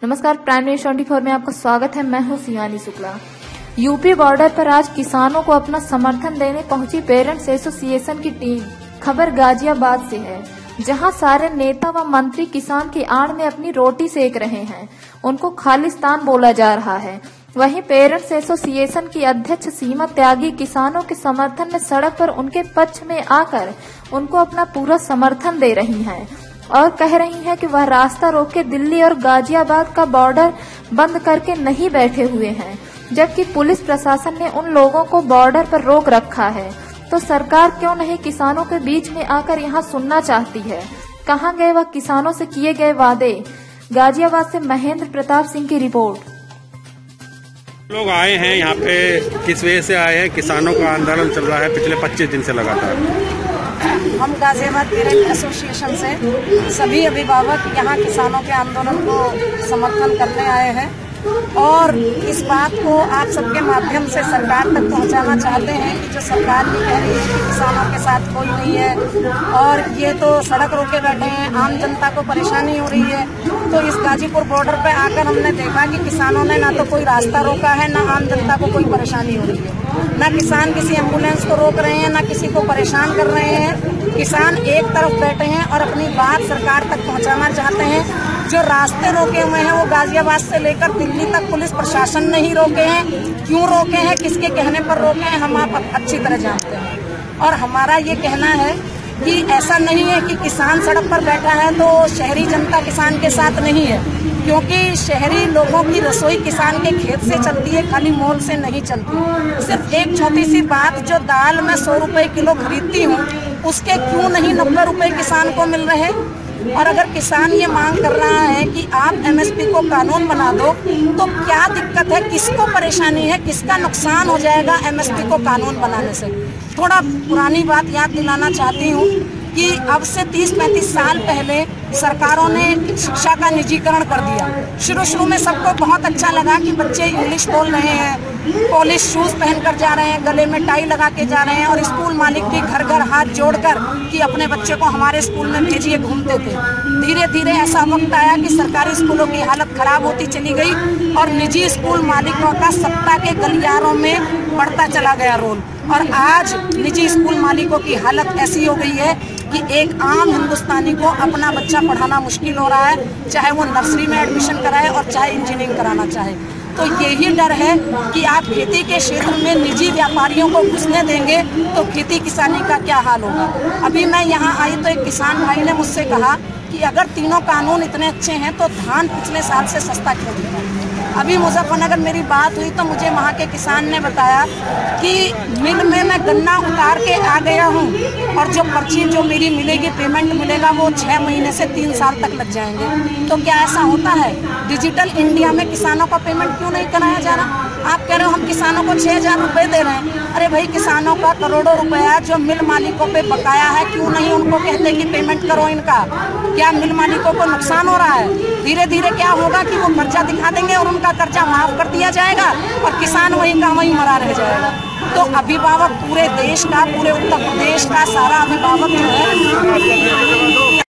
नमस्कार, prime news 24 में आपका स्वागत है। मैं हूं शिवानी शुक्ला। यूपी बॉर्डर पर आज किसानों को अपना समर्थन देने पहुंची पेरेंट्स एसोसिएशन की टीम। खबर गाजियाबाद से है, जहां सारे नेता व मंत्री किसान की आड़ में अपनी रोटी सेक रहे हैं। उनको खालिस्तान बोला जा रहा है। वहीं पेरेंट्स एसोसिएशन की अध्यक्ष सीमा त्यागी किसानों के समर्थन में सड़क पर उनके पक्ष में आकर उनको अपना पूरा समर्थन दे रही हैं और कह रही हैं कि वह रास्ता रोक के दिल्ली और गाजियाबाद का बॉर्डर बंद करके नहीं बैठे हुए हैं, जबकि पुलिस प्रशासन ने उन लोगों को बॉर्डर पर रोक रखा है। तो सरकार क्यों नहीं किसानों के बीच में आकर यहाँ सुनना चाहती है? कहाँ गए वह किसानों से किए गए वादे? गाजियाबाद से महेंद्र प्रताप सिंह की रिपोर्ट। लोग आए हैं यहाँ पे, किस वजह से आए हैं? किसानों का आंदोलन चल रहा है पिछले 25 दिन से लगातार। हम गाजियाबाद पेरेंट एसोसिएशन से सभी अभिभावक यहाँ किसानों के आंदोलन को समर्थन करने आए हैं और इस बात को आप सबके माध्यम से सरकार तक पहुँचाना चाहते हैं कि जो सरकार ये कह रही है कि किसानों के साथ कोई नहीं है और ये तो सड़क रोके बैठे हैं, आम जनता को परेशानी हो रही है। तो इस गाजीपुर बॉर्डर पे आकर हमने देखा कि किसानों ने ना तो कोई रास्ता रोका है, ना आम जनता को कोई परेशानी हो रही है। ना किसान किसी एम्बुलेंस को रोक रहे हैं, ना किसी को परेशान कर रहे हैं। किसान एक तरफ बैठे हैं और अपनी बात सरकार तक पहुंचाना चाहते हैं। जो रास्ते रोके हुए हैं वो गाजियाबाद से लेकर दिल्ली तक पुलिस प्रशासन ने ही रोके हैं। क्यों रोके हैं, किसके कहने पर रोके हैं, हम आप अच्छी तरह जानते हैं। और हमारा ये कहना है कि ऐसा नहीं है कि किसान सड़क पर बैठा है तो शहरी जनता किसान के साथ नहीं है, क्योंकि शहरी लोगों की रसोई किसान के खेत से चलती है, खाली मोल से नहीं चलती। सिर्फ एक छोटी सी बात, जो दाल मैं 100 रुपए किलो खरीदती हूँ उसके क्यों नहीं 90 रुपए किसान को मिल रहे? और अगर किसान ये मांग कर रहा है कि आप एमएसपी को कानून बना दो, तो क्या दिक्कत है, किसको परेशानी है, किसका नुकसान हो जाएगा एमएसपी को कानून बनाने से? थोड़ा पुरानी बात याद दिलाना चाहती हूँ कि अब से 30-35 साल पहले सरकारों ने शिक्षा का निजीकरण कर दिया। शुरू में सबको बहुत अच्छा लगा कि बच्चे इंग्लिश बोल रहे हैं, पॉलिश शूज पहनकर जा रहे हैं, गले में टाई लगा के जा रहे हैं और स्कूल मालिक भी घर घर हाथ जोड़कर कि अपने बच्चे को हमारे स्कूल में भेजिए घूमते थे। धीरे धीरे ऐसा वक्त आया कि सरकारी स्कूलों की हालत खराब होती चली गई और निजी स्कूल मालिकों का सत्ता के गलियारों में बढ़ता चला गया रोल। और आज निजी स्कूल मालिकों की हालत ऐसी हो गई है कि एक आम हिंदुस्तानी को अपना बच्चा पढ़ाना मुश्किल हो रहा है, चाहे वो नर्सरी में एडमिशन कराए और चाहे इंजीनियरिंग कराना चाहे। तो यही डर है कि आप खेती के क्षेत्र में निजी व्यापारियों को घुसने देंगे तो खेती किसानी का क्या हाल होगा। अभी मैं यहाँ आई तो एक किसान भाई ने मुझसे कहा कि अगर तीनों कानून इतने अच्छे हैं तो धान पिछले साल से सस्ता क्यों दिया? अभी मुजफ्फरनगर मेरी बात हुई तो मुझे वहाँ के किसान ने बताया कि मिल में मैं गन्ना उतार के आ गया हूँ और जो पर्ची जो मेरी मिलेगी, पेमेंट मिलेगा, वो 6 महीने से 3 साल तक लग जाएंगे। तो क्या ऐसा होता है? डिजिटल इंडिया में किसानों का पेमेंट क्यों नहीं कराया जा रहा? आप कह रहे हो हम किसानों को 6,000 रुपये दे रहे हैं। अरे भाई, किसानों का करोड़ों रुपया जो मिल मालिकों पे बकाया है, क्यों नहीं उनको कहते कि पेमेंट करो इनका? क्या मिल मालिकों को नुकसान हो रहा है? धीरे धीरे क्या होगा कि वो कर्जा दिखा देंगे और उनका कर्जा माफ कर दिया जाएगा और किसान वहीं का वहीं मरा रह जाएगा। तो अभिभावक पूरे देश का, पूरे उत्तर प्रदेश का सारा अभिभावक जो है